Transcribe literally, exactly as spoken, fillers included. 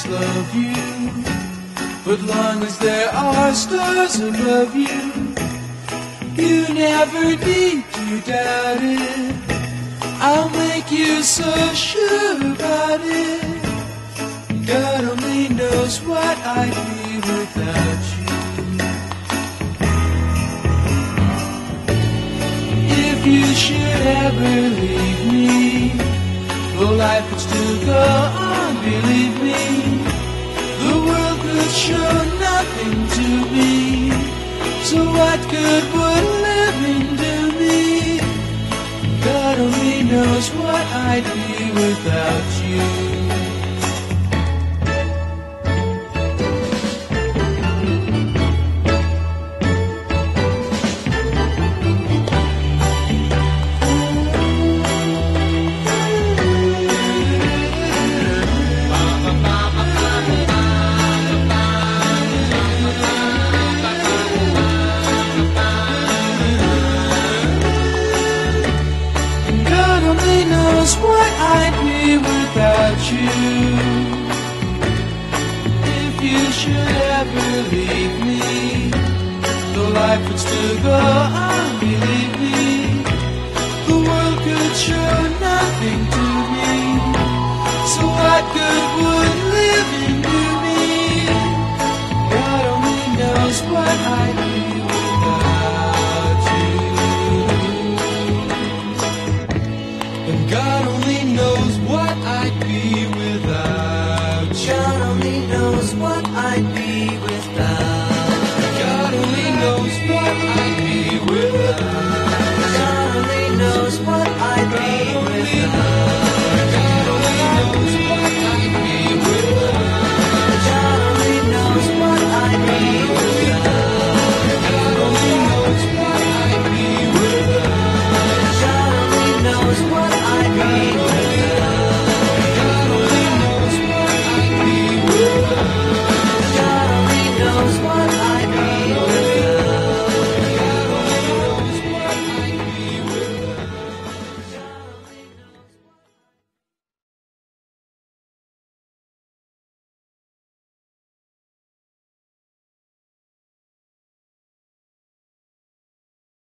planets love you, but long as there are stars above you, you never need to doubt it. I'll make you so sure about it. God only knows what I'd be without you. If you should ever leave me, though life would still go on, believe me, the world could show nothing to me. So what good would living do me? God only knows what I'd be without you. What I'd be without you. If you should ever leave me, the life would still go on.